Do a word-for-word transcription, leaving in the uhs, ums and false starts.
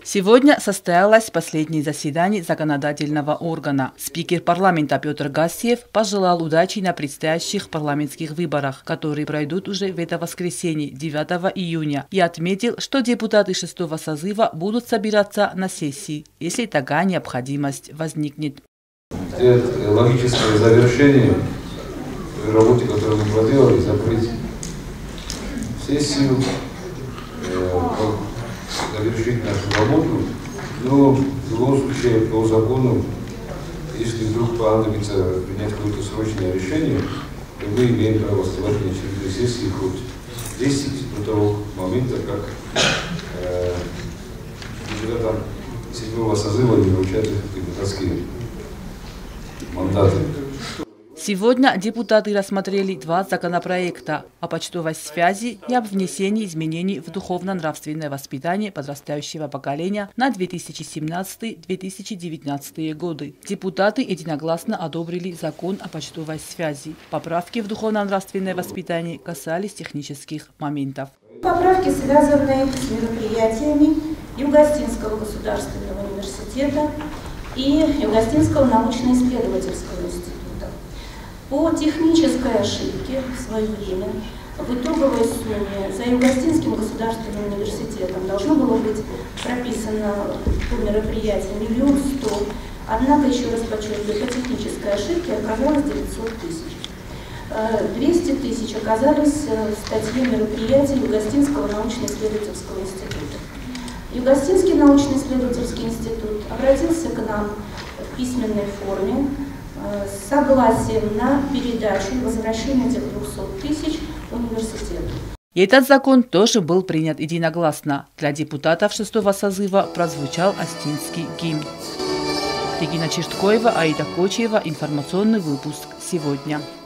Сегодня состоялось последнее заседание законодательного органа. Спикер парламента Петр Гассиев пожелал удачи на предстоящих парламентских выборах, которые пройдут уже в это воскресенье, девятого июня, и отметил, что депутаты шестого созыва будут собираться на сессии, если такая необходимость возникнет. Это логическое завершение работы, которую мы проделали, закрыть сессию, завершить нашу работу, но в любом случае по закону, если вдруг понадобится принять какое-то срочное решение, то мы имеем право оставать на очередной сессии хоть десять до того момента, как э, депутатам седьмого созыва не вручают депутатские мандаты. Сегодня депутаты рассмотрели два законопроекта о почтовой связи и об внесении изменений в духовно-нравственное воспитание подрастающего поколения на две тысячи семнадцатый — две тысячи девятнадцатый годы. Депутаты единогласно одобрили закон о почтовой связи. Поправки в духовно-нравственное воспитание касались технических моментов. Поправки связаны с мероприятиями Юго-Остинского государственного университета и Юго-Остинского научно-исследовательского института. По технической ошибке в свое время в итоговой сумме за Юго-Остинским государственным университетом должно было быть прописано по мероприятию миллион сто, однако, еще раз подчеркиваю, по технической ошибке оказалось девятьсот тысяч. двести тысяч оказались в статье мероприятия Юго-Остинского научно-исследовательского института. Юго-Остинский научно-исследовательский институт обратился к нам в письменной форме с согласием на передачу и возвращение этих двухсот тысяч университету. И этот закон тоже был принят единогласно. Для депутатов шестого созыва прозвучал остинский гимн. Регина Черткоева, Аида Кочева. Информационный выпуск сегодня.